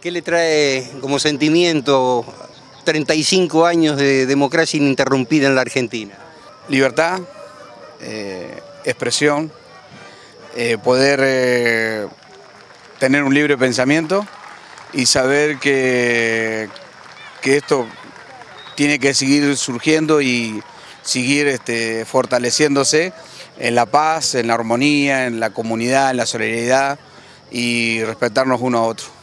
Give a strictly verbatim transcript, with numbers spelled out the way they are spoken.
¿Qué le trae como sentimiento treinta y cinco años de democracia ininterrumpida en la Argentina? Libertad, eh, expresión, eh, poder eh, tener un libre pensamiento y saber que, que esto tiene que seguir surgiendo y seguir este, fortaleciéndose en la paz, en la armonía, en la comunidad, en la solidaridad y respetarnos uno a otro.